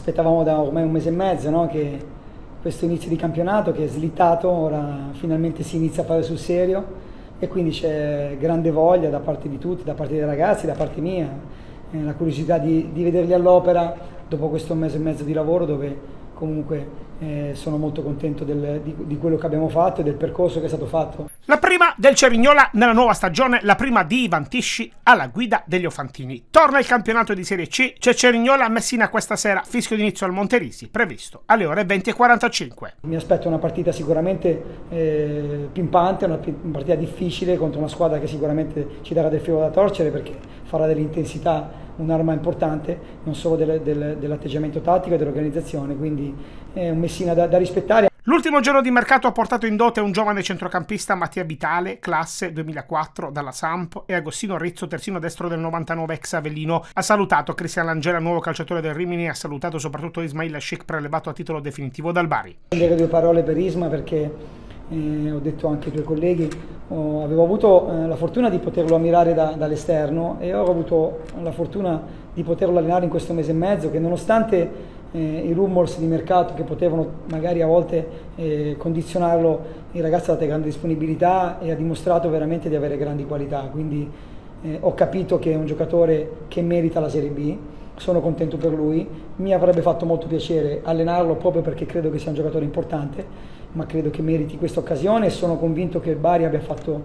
aspettavamo da ormai un mese e mezzo, no? Che questo inizio di campionato che è slittato, ora finalmente si inizia a fare sul serio e quindi c'è grande voglia da parte di tutti, da parte dei ragazzi, da parte mia, la curiosità di vederli all'opera dopo questo mese e mezzo di lavoro dove comunque sono molto contento di quello che abbiamo fatto e del percorso che è stato fatto. La prima del Cerignola nella nuova stagione, la prima di Ivan Tisci alla guida degli Ofantini. Torna il campionato di Serie C, c'è Cerignola a Messina questa sera, fischio d'inizio al Monterisi, previsto alle ore 20:45. Mi aspetto una partita sicuramente pimpante, una partita difficile contro una squadra che sicuramente ci darà del filo da torcere perché farà dell'intensità un'arma importante, non solo dell'atteggiamento tattico e dell'organizzazione, quindi è un Messina da rispettare. L'ultimo giorno di mercato ha portato in dote un giovane centrocampista, Mattia Vitale, classe 2004 dalla Samp, e Agostino Rizzo, terzino destro del 99 ex Avellino. Ha salutato Cristian Langella, nuovo calciatore del Rimini, e ha salutato soprattutto Ismail Ashik, prelevato a titolo definitivo dal Bari. Dire due parole per Isma perché ho detto anche ai tuoi colleghi, avevo avuto la fortuna di poterlo ammirare dall'esterno e ho avuto la fortuna di poterlo allenare in questo mese e mezzo che nonostante i rumors di mercato che potevano magari a volte condizionarlo, il ragazzo ha dato grande disponibilità e ha dimostrato veramente di avere grandi qualità, quindi ho capito che è un giocatore che merita la Serie B, sono contento per lui, mi avrebbe fatto molto piacere allenarlo proprio perché credo che sia un giocatore importante, ma credo che meriti questa occasione e sono convinto che il Bari abbia fatto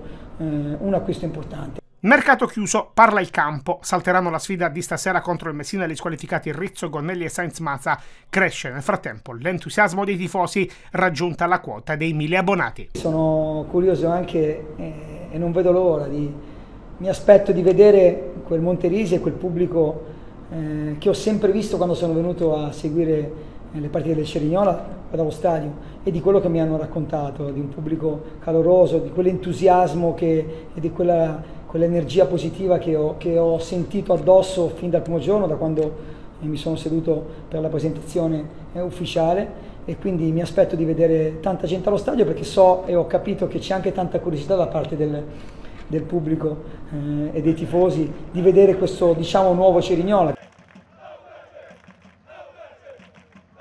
un acquisto importante. Mercato chiuso, parla il campo, salteranno la sfida di stasera contro il Messina, gli squalificati Rizzo, Gonnelli e Sainz Mazza. Cresce nel frattempo l'entusiasmo dei tifosi, raggiunta la quota dei 1000 abbonati. Sono curioso anche e non vedo l'ora, mi aspetto di vedere quel Monterisi e quel pubblico che ho sempre visto quando sono venuto a seguire le partite del Cerignola dallo stadio e di quello che mi hanno raccontato, di un pubblico caloroso, di quell'entusiasmo e di quell'energia positiva che ho sentito addosso fin dal primo giorno, da quando mi sono seduto per la presentazione ufficiale, e quindi mi aspetto di vedere tanta gente allo stadio perché so e ho capito che c'è anche tanta curiosità da parte del pubblico e dei tifosi di vedere questo, diciamo, nuovo Cerignola.